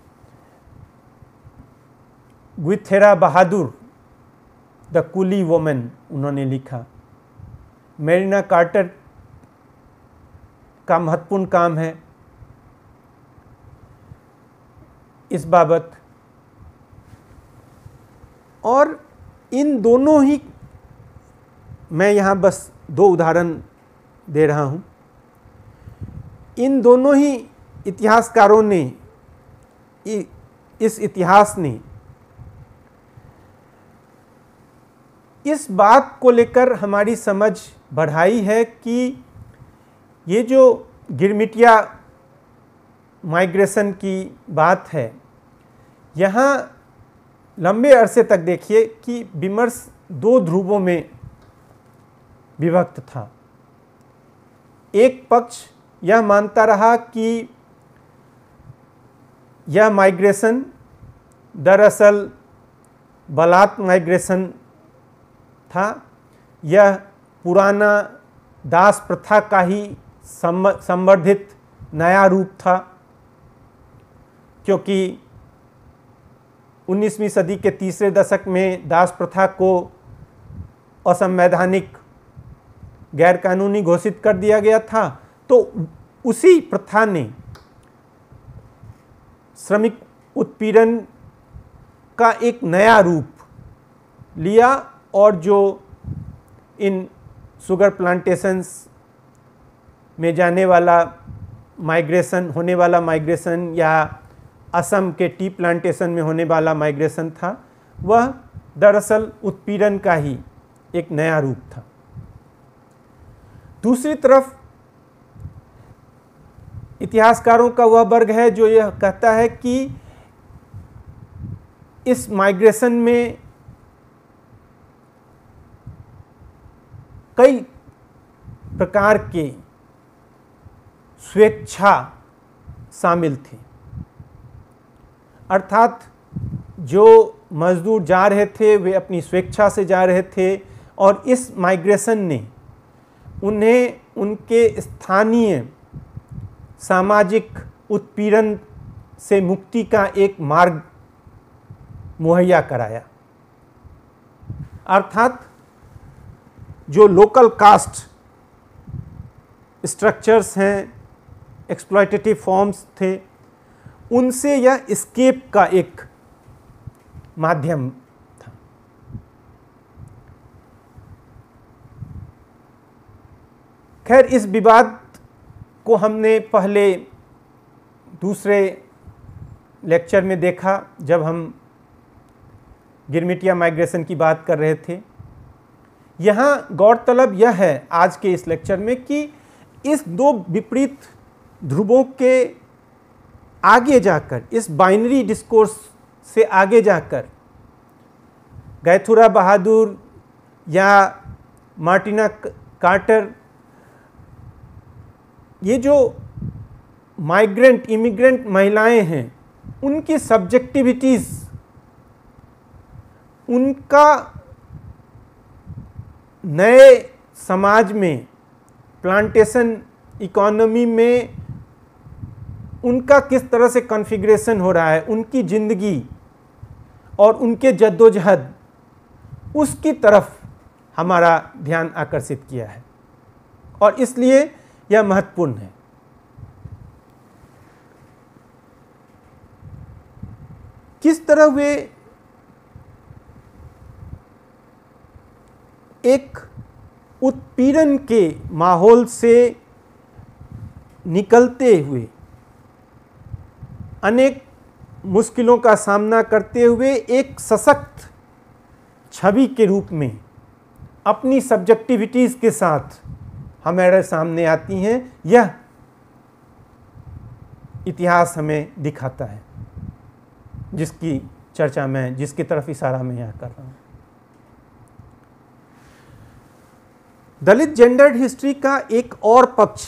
[SPEAKER 2] गुइथेरा बहादुर द कूली वोमेन उन्होंने लिखा। मैरिना कार्टर का महत्वपूर्ण काम है इस बाबत। और इन दोनों ही, मैं यहाँ बस दो उदाहरण दे रहा हूँ, इन दोनों ही इतिहासकारों ने, इस इतिहास ने इस बात को लेकर हमारी समझ बढ़ाई है कि ये जो गिरमिटिया माइग्रेशन की बात है, यहाँ लंबे अरसे तक देखिए कि विमर्श दो ध्रुवों में विभक्त था। एक पक्ष यह मानता रहा कि यह माइग्रेशन दरअसल बलात् माइग्रेशन था, यह पुराना दास प्रथा का ही संवर्धित नया रूप था, क्योंकि उन्नीसवीं सदी के तीसरे दशक में दास प्रथा को असंवैधानिक, गैरकानूनी घोषित कर दिया गया था। तो उसी प्रथा ने श्रमिक उत्पीड़न का एक नया रूप लिया, और जो इन शुगर प्लांटेशंस में जाने वाला माइग्रेशन, होने वाला माइग्रेशन, या असम के टी प्लांटेशन में होने वाला माइग्रेशन था, वह दरअसल उत्पीड़न का ही एक नया रूप था। दूसरी तरफ इतिहासकारों का वह वर्ग है जो यह कहता है कि इस माइग्रेशन में कई प्रकार के स्वेच्छा शामिल थे, अर्थात जो मजदूर जा रहे थे वे अपनी स्वेच्छा से जा रहे थे, और इस माइग्रेशन ने उन्हें उनके स्थानीय सामाजिक उत्पीड़न से मुक्ति का एक मार्ग मुहैया कराया। अर्थात जो लोकल कास्ट स्ट्रक्चर्स हैं, एक्सप्लॉयटेटिव फॉर्म्स थे, उनसे यह एस्केप का एक माध्यम था। खैर, इस विवाद को हमने पहले दूसरे लेक्चर में देखा जब हम गिरमिटिया माइग्रेशन की बात कर रहे थे। यहाँ गौरतलब यह है आज के इस लेक्चर में कि इस दो विपरीत ध्रुवों के आगे जाकर, इस बाइनरी डिस्कोर्स से आगे जाकर, गैथुरा बहादुर या मार्टिना कार्टर, ये जो माइग्रेंट इमिग्रेंट महिलाएं हैं, उनकी सब्जेक्टिविटीज़, उनका नए समाज में, प्लांटेशन इकोनॉमी में उनका किस तरह से कॉन्फ़िगरेशन हो रहा है, उनकी ज़िंदगी और उनके जद्दोजहद, उसकी तरफ हमारा ध्यान आकर्षित किया है और इसलिए यह महत्वपूर्ण है। किस तरह वे एक उत्पीड़न के माहौल से निकलते हुए, अनेक मुश्किलों का सामना करते हुए एक सशक्त छवि के रूप में अपनी सब्जेक्टिविटीज़ के साथ हमारे सामने आती हैं, यह इतिहास हमें दिखाता है, जिसकी चर्चा मैं, जिसकी तरफ इशारा मैं यहाँ कर रहा हूँ। दलित जेंडर्ड हिस्ट्री का एक और पक्ष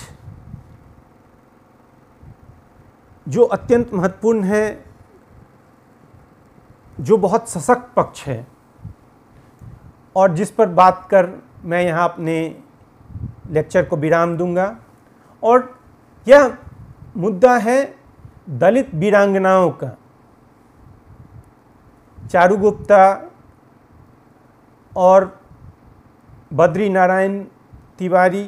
[SPEAKER 2] जो अत्यंत महत्वपूर्ण है, जो बहुत सशक्त पक्ष है और जिस पर बात कर मैं यहाँ अपने लेक्चर को विराम दूंगा, और यह मुद्दा है दलित वीरांगनाओं का। चारू गुप्ता और बद्री नारायण तिवारी,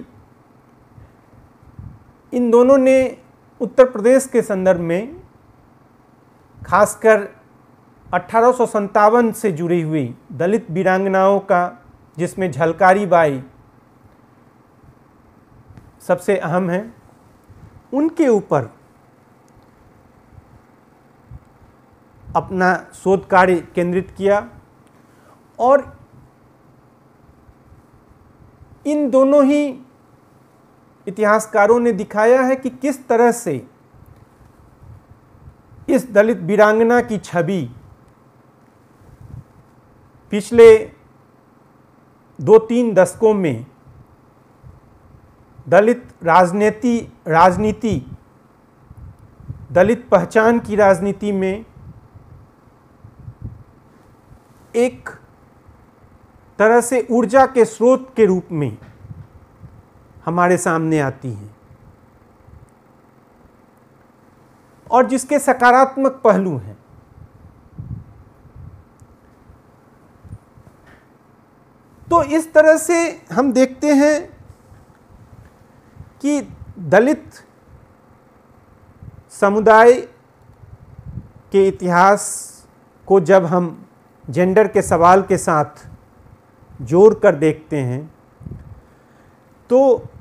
[SPEAKER 2] इन दोनों ने उत्तर प्रदेश के संदर्भ में खासकर अठारह सौ सत्तावन से जुड़ी हुई दलित वीरांगनाओं का, जिसमें झलकारी बाई सबसे अहम है, उनके ऊपर अपना शोध कार्य केंद्रित किया और इन दोनों ही इतिहासकारों ने दिखाया है कि किस तरह से इस दलित वीरांगना की छवि पिछले दो तीन दशकों में दलित राजनीति राजनीति दलित पहचान की राजनीति में एक तरह से ऊर्जा के स्रोत के रूप में हमारे सामने आती हैं और जिसके सकारात्मक पहलू हैं। तो इस तरह से हम देखते हैं कि दलित समुदाय के इतिहास को जब हम जेंडर के सवाल के साथ जोड़ कर देखते हैं तो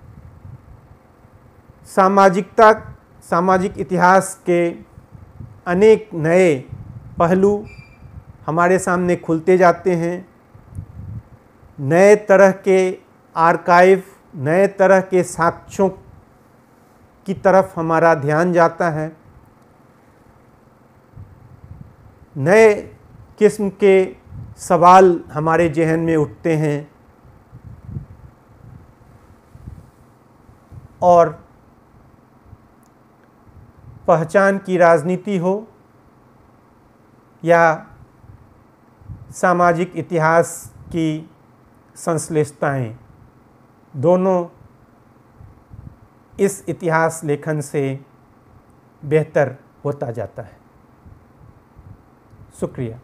[SPEAKER 2] सामाजिकता सामाजिक इतिहास के अनेक नए पहलू हमारे सामने खुलते जाते हैं। नए तरह के आर्काइव, नए तरह के साक्ष्यों की तरफ हमारा ध्यान जाता है। नए किस्म के सवाल हमारे जहन में उठते हैं और पहचान की राजनीति हो या सामाजिक इतिहास की संश्लिष्टताएं, दोनों इस इतिहास लेखन से बेहतर होता जाता है। शुक्रिया।